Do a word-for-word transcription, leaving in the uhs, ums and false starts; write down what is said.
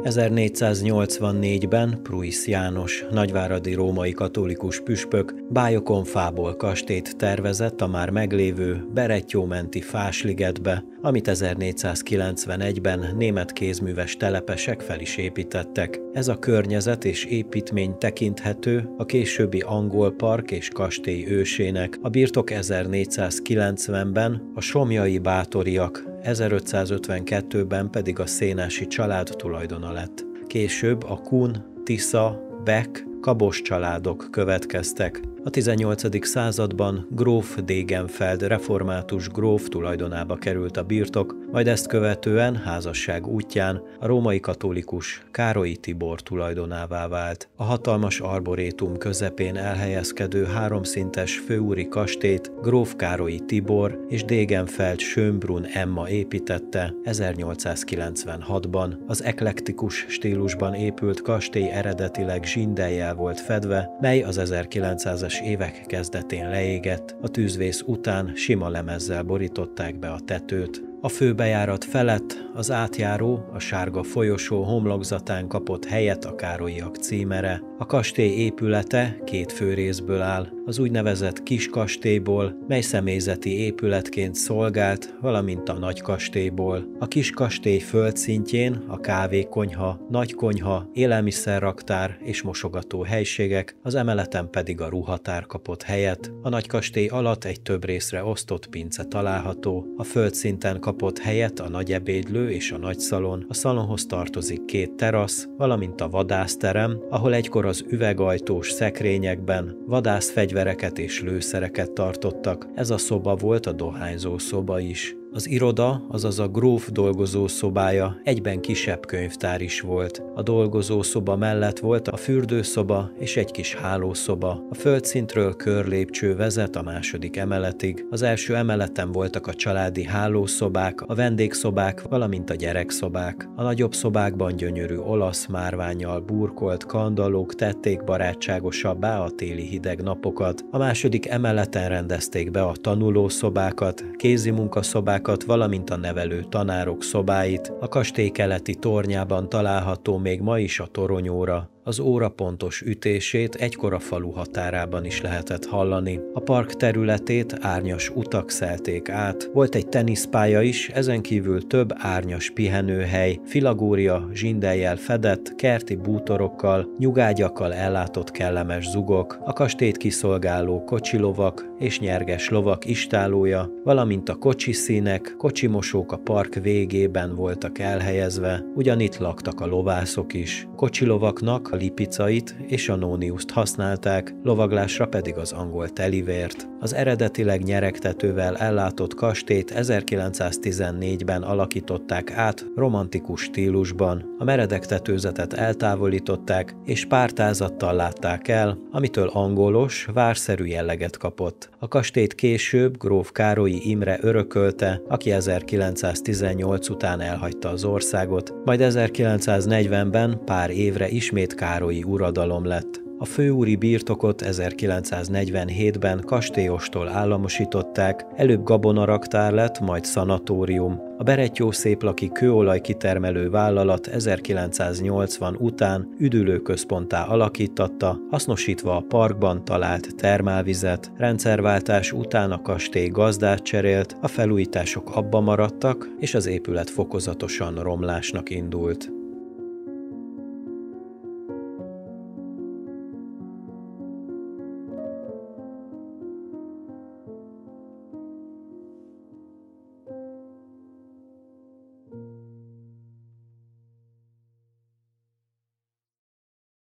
ezernégyszáznyolcvannégyben Pruisz János, nagyváradi római katolikus püspök bályokonfából kastélyt tervezett a már meglévő Berettyó-menti Fásligetbe, amit ezernégyszázkilencvenegyben német kézműves telepesek fel is építettek. Ez a környezet és építmény tekinthető a későbbi angol park és kastély ősének. A birtok ezernégyszázkilencvenben a somlyai báthoriak, ezerötszázötvenkettőben pedig a Szénási család tulajdona lett. Később a Kun, Tisza, Beck, Kabos családok következtek. A tizennyolcadik században gróf Degenfeld református gróf tulajdonába került a birtok, majd ezt követően házasság útján a római katolikus Károlyi Tibor tulajdonává vált. A hatalmas arborétum közepén elhelyezkedő háromszintes főúri kastélyt gróf Károlyi Tibor és Degenfeld Schönbrunn Emma építette ezernyolcszázkilencvenhatban. Az eklektikus stílusban épült kastély eredetileg zsindelyjel volt fedve, mely az ezerkilencszázas évek kezdetén leégett, a tűzvész után sima lemezzel borították be a tetőt. A főbejárat felett az átjáró, a sárga folyosó homlokzatán kapott helyet a Károlyiak címere. A kastély épülete két főrészből áll, az úgynevezett kiskastélyból, mely személyzeti épületként szolgált, valamint a nagykastélyból. A kiskastély földszintjén a kávékonyha, nagykonyha, élelmiszerraktár és mosogató helységek, az emeleten pedig a ruhatár kapott helyet. A nagykastély alatt egy több részre osztott pince található, a földszinten kapott helyet a nagy ebédlő és a nagy szalon, a szalonhoz tartozik két terasz, valamint a vadászterem, ahol egykor az üvegajtós szekrényekben vadászfegyvereket és lőszereket tartottak. Ez a szoba volt a dohányzó szoba is. Az iroda, azaz a gróf dolgozószobája egyben kisebb könyvtár is volt. A dolgozószoba mellett volt a fürdőszoba és egy kis hálószoba. A földszintről körlépcső vezet a második emeletig. Az első emeleten voltak a családi hálószobák, a vendégszobák, valamint a gyerekszobák. A nagyobb szobákban gyönyörű olasz márvánnyal burkolt kandallók tették barátságosabbá a téli hideg napokat. A második emeleten rendezték be a tanulószobákat, kézimunkaszobákat, valamint a nevelő tanárok szobáit. A kastély keleti tornyában található még ma is a toronyóra. Az óra pontos ütését egykor a falu határában is lehetett hallani. A park területét árnyas utak szelték át, volt egy teniszpálya is, ezen kívül több árnyas pihenőhely, filagória zsindellyel fedett, kerti bútorokkal, nyugágyakkal ellátott kellemes zugok, a kastélyt kiszolgáló kocsilovak és nyerges lovak istállója, valamint a kocsiszínek, kocsimosók a park végében voltak elhelyezve, ugyanitt laktak a lovászok is. Kocsilovaknak a lipicait és a nóniuszt használták, lovaglásra pedig az angol telivért. Az eredetileg nyeregtetővel ellátott kastélyt ezerkilencszáztizennégyben alakították át romantikus stílusban. A meredek tetőzetet eltávolították és pártázattal látták el, amitől angolos, várszerű jelleget kapott. A kastélyt később gróf Károlyi Imre örökölte, aki ezerkilencszáztizennyolc után elhagyta az országot, majd ezerkilencszáznegyvenben pár évre ismét Károlyi uradalom lett. A főúri birtokot ezerkilencszáznegyvenhétben kastélyostól államosították, előbb gabonaraktár lett, majd szanatórium. A Berettyó-széplaki kőolaj kitermelő vállalat ezerkilencszáznyolcvan után üdülőközponttá alakítatta, hasznosítva a parkban talált termálvizet. Rendszerváltás után a kastély gazdát cserélt, a felújítások abba maradtak, és az épület fokozatosan romlásnak indult.